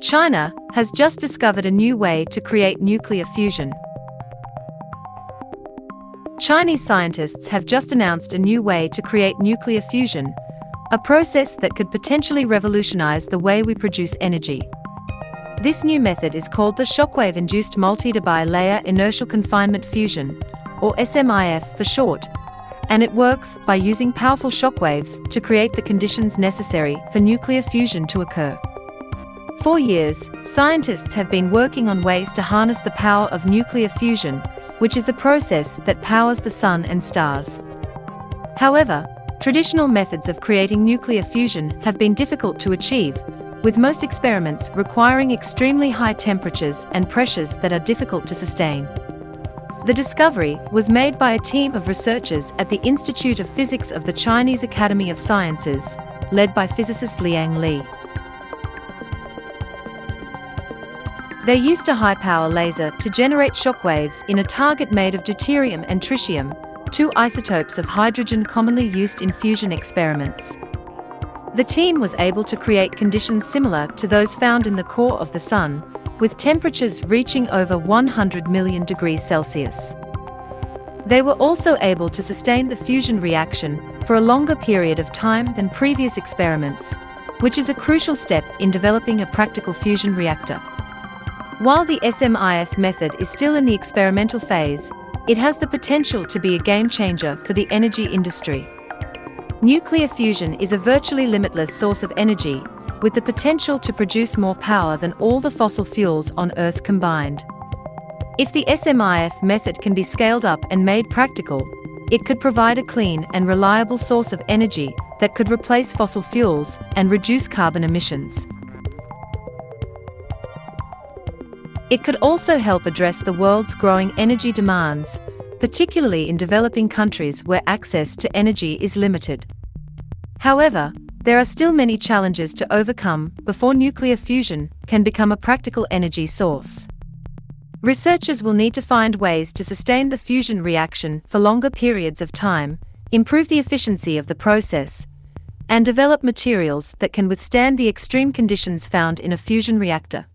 China has just discovered a new way to create nuclear fusion. Chinese scientists have just announced a new way to create nuclear fusion, a process that could potentially revolutionize the way we produce energy. This new method is called the shockwave-induced multi-bilayer inertial confinement fusion, or SMIF for short, and it works by using powerful shockwaves to create the conditions necessary for nuclear fusion to occur. For years, scientists have been working on ways to harness the power of nuclear fusion, which is the process that powers the sun and stars. However, traditional methods of creating nuclear fusion have been difficult to achieve, with most experiments requiring extremely high temperatures and pressures that are difficult to sustain. The discovery was made by a team of researchers at the Institute of Physics of the Chinese Academy of Sciences, led by physicist Liang Li. They used a high-power laser to generate shockwaves in a target made of deuterium and tritium, two isotopes of hydrogen commonly used in fusion experiments. The team was able to create conditions similar to those found in the core of the Sun, with temperatures reaching over 100 million degrees Celsius. They were also able to sustain the fusion reaction for a longer period of time than previous experiments, which is a crucial step in developing a practical fusion reactor. While the SMIF method is still in the experimental phase, it has the potential to be a game-changer for the energy industry. Nuclear fusion is a virtually limitless source of energy, with the potential to produce more power than all the fossil fuels on Earth combined. If the SMIF method can be scaled up and made practical, it could provide a clean and reliable source of energy that could replace fossil fuels and reduce carbon emissions. It could also help address the world's growing energy demands, particularly in developing countries where access to energy is limited. However, there are still many challenges to overcome before nuclear fusion can become a practical energy source. Researchers will need to find ways to sustain the fusion reaction for longer periods of time, improve the efficiency of the process, and develop materials that can withstand the extreme conditions found in a fusion reactor.